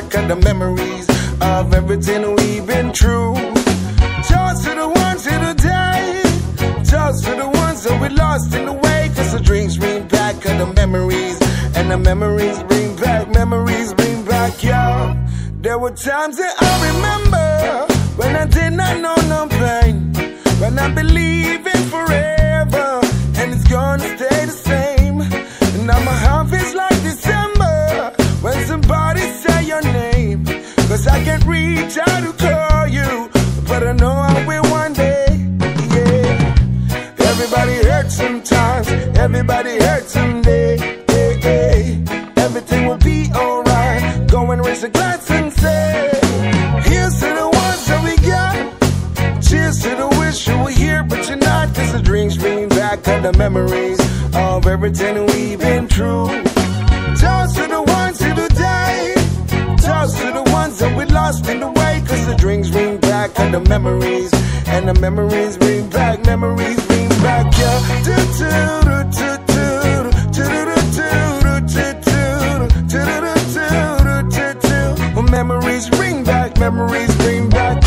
back at the memories of everything we've been through. Toast to the ones who died, toast to the ones that we lost in the way. Cause the drinks bring back at the memories, and the memories bring back, y'all. There were times that I remember when I did not know no pain, when I believe in forever, and it's gonna stay the same. And now my heart feels like December when somebody say your name. Cause I can't reach out to call you, but I know I will one day, yeah. Everybody hurts sometimes, everybody hurts someday, yeah, yeah. Everything will be alright. Go and raise a glass and say, here's to the ones that we got. Cheers to the wish you were here, but you're not. Cause the drinks bring back all the memories of everything we've been through. Toast to the ones who died, toast to the ones that we lost in the way. Cause the drinks bring back all the memories, and the memories bring back, yeah. Memories bring back, yeah. Memories bring back,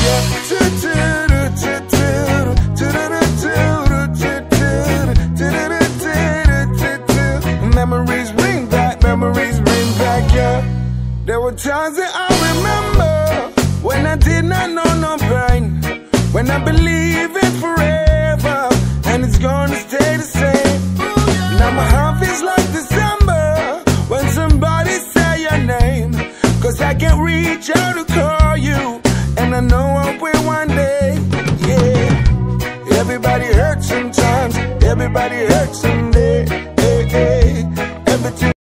yeah. There were times that I remember when I did not know no pain, when I believe in forever, and it's gonna stay the same. Now my heart feels like December when somebody say your name. Cause I can't reach out to call you, and I know I will one day, yeah. Everybody hurts sometimes, everybody hurts someday, hey, hey. Everything